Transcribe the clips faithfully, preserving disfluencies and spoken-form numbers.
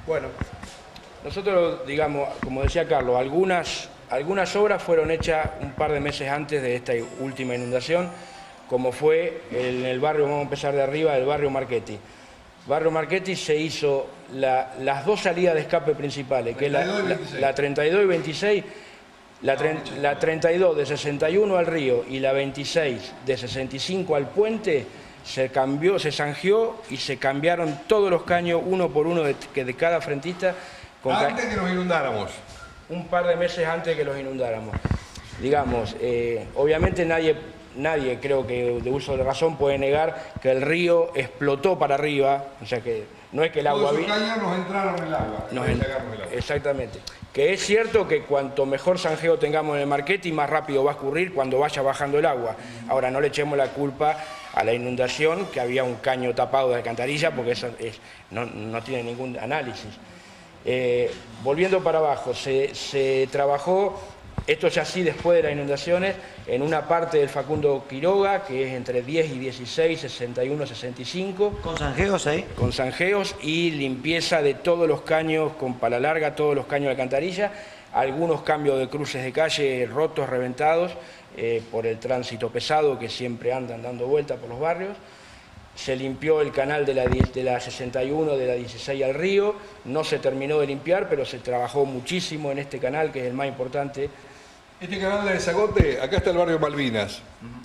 Bueno, nosotros, digamos, como decía Carlos, algunas, algunas obras fueron hechas un par de meses antes de esta última inundación, como fue en el barrio, vamos a empezar de arriba, el barrio Marchetti. Barrio Marchetti se hizo la, las dos salidas de escape principales, que es la, la, la treinta y dos y veintiséis, la, la treinta y dos de sesenta y uno al río y la veintiséis de sesenta y cinco al puente, se cambió, se zanjeó y se cambiaron todos los caños uno por uno de, que de cada frentista. Con antes que nos inundáramos. Un par de meses antes que los inundáramos. Digamos, eh, obviamente nadie, nadie creo que de uso de razón puede negar que el río explotó para arriba, o sea que no es que el agua... Todos esos caños nos entraron en el agua. Nos en... el agua. Exactamente. Que es cierto que cuanto mejor zanjeo tengamos en el Marchetti, más rápido va a escurrir cuando vaya bajando el agua. Ahora, no le echemos la culpa a la inundación, que había un caño tapado de alcantarilla, porque eso es, no, no tiene ningún análisis. Eh, volviendo para abajo, se, se trabajó, esto ya sí después de las inundaciones, en una parte del Facundo Quiroga, que es entre diez y dieciséis, sesenta y uno, sesenta y cinco. ¿Con zanjeos ahí? Con zanjeos y limpieza de todos los caños con pala larga, todos los caños de alcantarilla, algunos cambios de cruces de calle rotos, reventados, eh, por el tránsito pesado que siempre andan dando vueltas por los barrios. Se limpió el canal de la, de la sesenta y uno, de la dieciséis al río, no se terminó de limpiar, pero se trabajó muchísimo en este canal, que es el más importante. Este canal de Zagote, acá está el barrio Malvinas.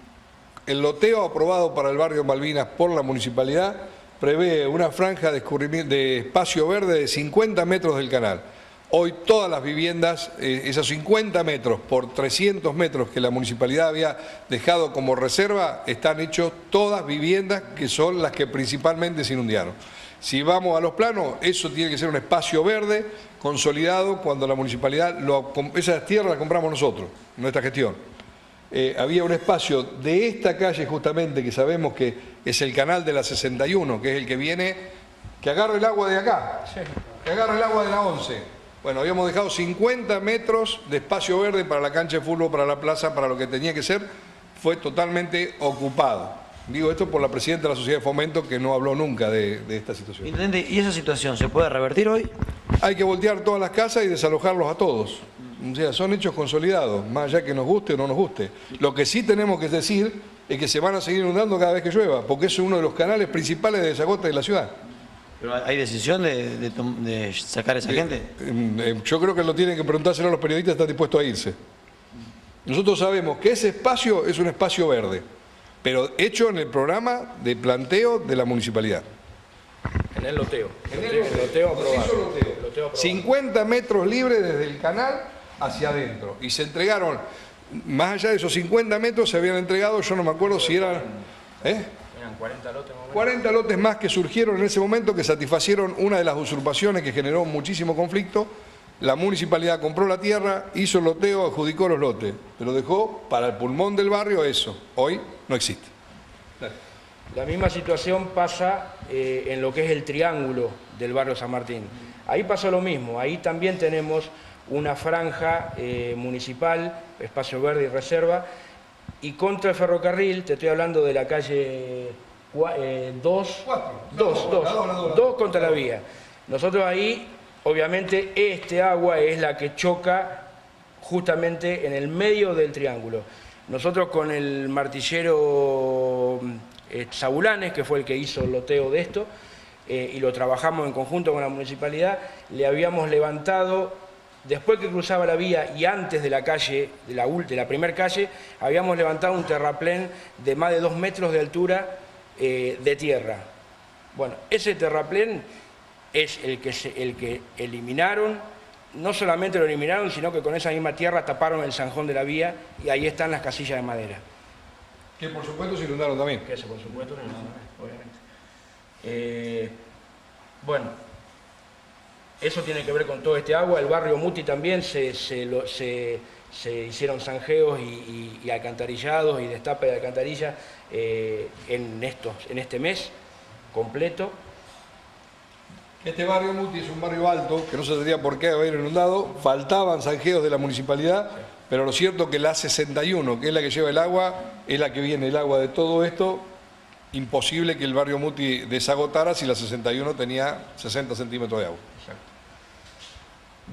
El loteo aprobado para el barrio Malvinas por la municipalidad prevé una franja de, de espacio verde de cincuenta metros del canal. Hoy todas las viviendas, eh, esos cincuenta metros por trescientos metros que la municipalidad había dejado como reserva, están hechos todas viviendas que son las que principalmente se inundaron. Si vamos a los planos, eso tiene que ser un espacio verde consolidado cuando la municipalidad, lo, esas tierras las compramos nosotros, nuestra gestión. Eh, había un espacio de esta calle justamente que sabemos que es el canal de la sesenta y uno, que es el que viene, que agarra el agua de acá, que agarra el agua de la once. Bueno, habíamos dejado cincuenta metros de espacio verde para la cancha de fútbol, para la plaza, para lo que tenía que ser, fue totalmente ocupado. Digo esto por la presidenta de la Sociedad de Fomento, que no habló nunca de, de esta situación. Intendente, ¿y esa situación se puede revertir hoy? Hay que voltear todas las casas y desalojarlos a todos. O sea, son hechos consolidados, más allá que nos guste o no nos guste. Lo que sí tenemos que decir es que se van a seguir inundando cada vez que llueva, porque es uno de los canales principales de desagote de la ciudad. ¿Pero hay decisión de, de, de sacar a esa eh, gente? Eh, yo creo que lo tienen que preguntárselo a los periodistas, están dispuestos a irse. Nosotros sabemos que ese espacio es un espacio verde, pero hecho en el programa de planteo de la municipalidad. En el loteo. En el loteo, loteo aprobado. Loteo. Loteo aprobado. cincuenta metros libres desde el canal hacia adentro. Y se entregaron, más allá de esos cincuenta metros se habían entregado, yo no me acuerdo si eran... ¿eh? cuarenta lotes, cuarenta lotes más que surgieron en ese momento, que satisfacieron una de las usurpaciones que generó muchísimo conflicto. La municipalidad compró la tierra, hizo el loteo, adjudicó los lotes, pero dejó para el pulmón del barrio eso. Hoy no existe. Dale. La misma situación pasa eh, en lo que es el triángulo del barrio San Martín. Ahí pasó lo mismo, ahí también tenemos una franja eh, municipal, espacio verde y reserva, y contra el ferrocarril, te estoy hablando de la calle dos, dos contra la vía. Nosotros ahí, obviamente, este agua es la que choca justamente en el medio del triángulo. Nosotros con el martillero eh, Zabulanes, que fue el que hizo el loteo de esto, eh, y lo trabajamos en conjunto con la municipalidad, le habíamos levantado... Después que cruzaba la vía y antes de la calle, de la, de la primera calle, habíamos levantado un terraplén de más de dos metros de altura eh, de tierra. Bueno, ese terraplén es el que, se, el que eliminaron, no solamente lo eliminaron, sino que con esa misma tierra taparon el zanjón de la vía y ahí están las casillas de madera. Que por supuesto se inundaron también. Que se por supuesto se inundaron también, obviamente. Eh, bueno. Eso tiene que ver con todo este agua. El barrio Muti también se, se, lo, se, se hicieron zanjeos y, y, y alcantarillados y destape de alcantarilla eh, en, estos, en este mes completo. Este barrio Muti es un barrio alto, que no se tendría por qué haber inundado. Faltaban zanjeos de la municipalidad, pero lo cierto es que la sesenta y uno, que es la que lleva el agua, es la que viene el agua de todo esto. Imposible que el barrio Muti desagotara si la sesenta y uno tenía sesenta centímetros de agua. Exacto.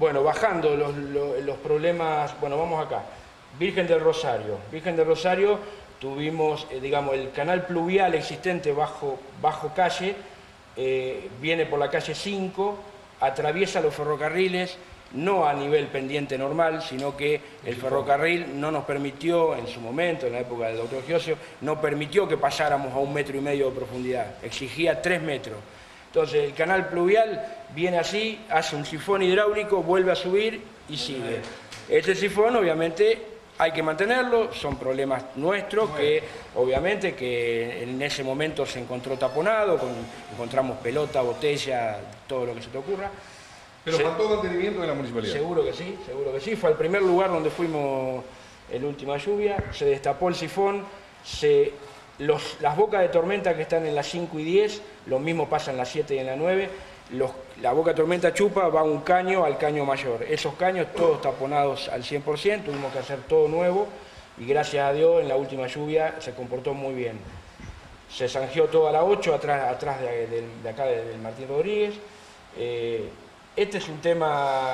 Bueno, bajando los, los, los problemas, bueno, vamos acá. Virgen del Rosario. Virgen del Rosario tuvimos, eh, digamos, el canal pluvial existente bajo, bajo calle, eh, viene por la calle cinco, atraviesa los ferrocarriles, no a nivel pendiente normal, sino que el ferrocarril no nos permitió, en su momento, en la época del doctor Giosio, no permitió que pasáramos a un metro y medio de profundidad, exigía tres metros. Entonces el canal pluvial viene así, hace un sifón hidráulico, vuelve a subir y sigue. Ese sifón obviamente hay que mantenerlo, son problemas nuestros que obviamente que en ese momento se encontró taponado, con, encontramos pelota, botella, todo lo que se te ocurra. Pero se, faltó mantenimiento de la municipalidad. Seguro que sí, seguro que sí. Fue el primer lugar donde fuimos en última lluvia, se destapó el sifón, se, los, las bocas de tormenta que están en las cinco y diez, lo mismo pasa en las siete y en la nueve, los, la boca de tormenta chupa, va un caño al caño mayor. Esos caños todos taponados al cien por ciento, tuvimos que hacer todo nuevo y gracias a Dios en la última lluvia se comportó muy bien. Se zanjeó toda la ocho atrás, atrás de, de, de acá del Martín Rodríguez. Eh, Este es un tema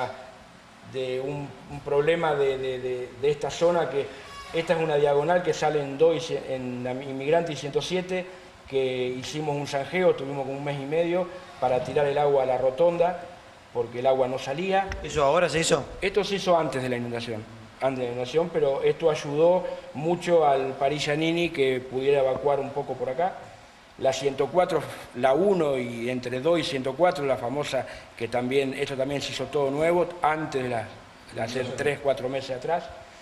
de un, un problema de, de, de, de esta zona, que esta es una diagonal que sale en, dos, en Inmigrante y ciento siete, que hicimos un zanjeo, tuvimos como un mes y medio para tirar el agua a la rotonda, porque el agua no salía. ¿Eso ahora se hizo? Esto se hizo antes de la inundación, antes de la inundación, pero esto ayudó mucho al Parillanini que pudiera evacuar un poco por acá. La ciento cuatro, la uno y entre dos y ciento cuatro, la famosa, que también, esto también se hizo todo nuevo, antes de, la, de hacer tres, cuatro meses atrás.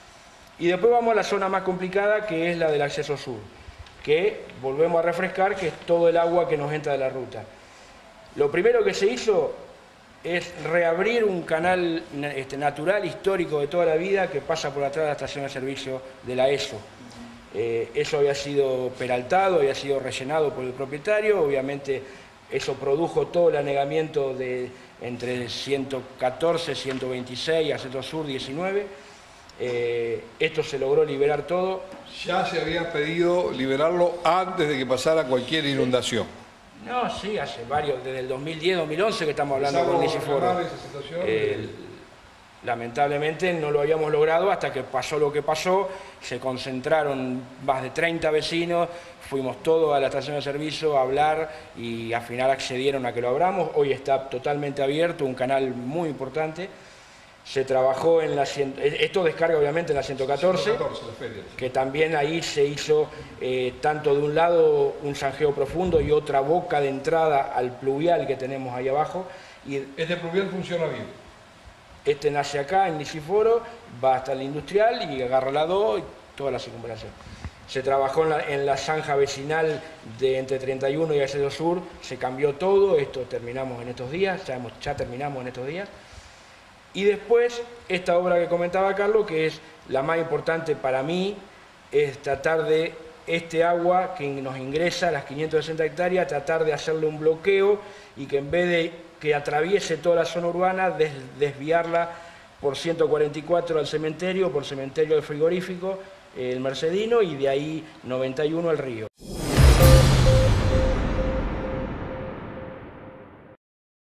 Y después vamos a la zona más complicada, que es la del acceso sur, que volvemos a refrescar, que es todo el agua que nos entra de la ruta. Lo primero que se hizo es reabrir un canal este, natural, histórico de toda la vida, que pasa por atrás de la estación de servicio de la ESO. Eh, eso había sido peraltado, había sido rellenado por el propietario, obviamente eso produjo todo el anegamiento de entre ciento catorce, ciento veintiséis, Acceso Sur diecinueve. Eh, esto se logró liberar todo. Ya se había pedido liberarlo antes de que pasara cualquier inundación. No, sí, hace varios, desde el dos mil diez, dos mil once que estamos hablando con Nisiforo. Eh, Lamentablemente no lo habíamos logrado hasta que pasó lo que pasó, se concentraron más de treinta vecinos, fuimos todos a la estación de servicio a hablar y al final accedieron a que lo abramos. Hoy está totalmente abierto, un canal muy importante. Se trabajó en la... Esto descarga obviamente en la ciento catorce, que también ahí se hizo eh, tanto de un lado un zanjeo profundo y otra boca de entrada al pluvial que tenemos ahí abajo. Y este pluvial funciona bien. Este nace acá en Nisiforo, va hasta el industrial y agarra la dos y toda la circunvalación. Se trabajó en la, en la zanja vecinal de entre treinta y uno y Acceso Sur, se cambió todo, esto terminamos en estos días, ya, hemos, ya terminamos en estos días. Y después, esta obra que comentaba Carlos, que es la más importante para mí, es tratar de este agua que nos ingresa a las quinientas sesenta hectáreas, tratar de hacerle un bloqueo y que en vez de que atraviese toda la zona urbana, des, desviarla por ciento cuarenta y cuatro al cementerio, por cementerio del frigorífico, el Mercedino, y de ahí noventa y uno al río.